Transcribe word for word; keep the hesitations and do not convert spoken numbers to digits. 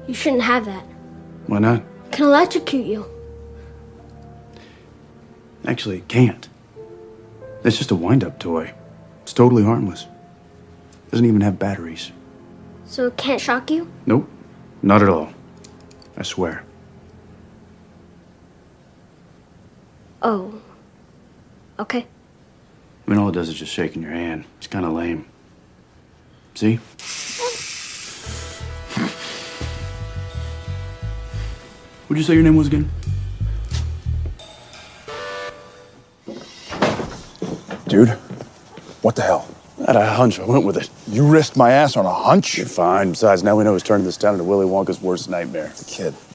You shouldn't have that. Why not? It can electrocute you. Actually, it can't. It's just a wind-up toy. It's totally harmless. Doesn't even have batteries. So it can't shock you? Nope. Not at all. I swear. Oh. Okay. I mean, all it does is just shake in your hand. It's kind of lame. See? What'd you say your name was again? Dude, what the hell? I had a hunch. I went with it. You risked my ass on a hunch? You're fine. Besides, now we know who's turning this town into Willy Wonka's worst nightmare. The kid.